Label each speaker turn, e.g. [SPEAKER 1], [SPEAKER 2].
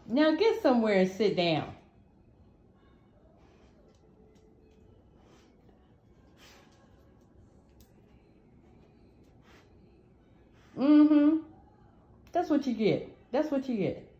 [SPEAKER 1] Now get somewhere and sit down. Mm-hmm. That's what you get. That's what you get.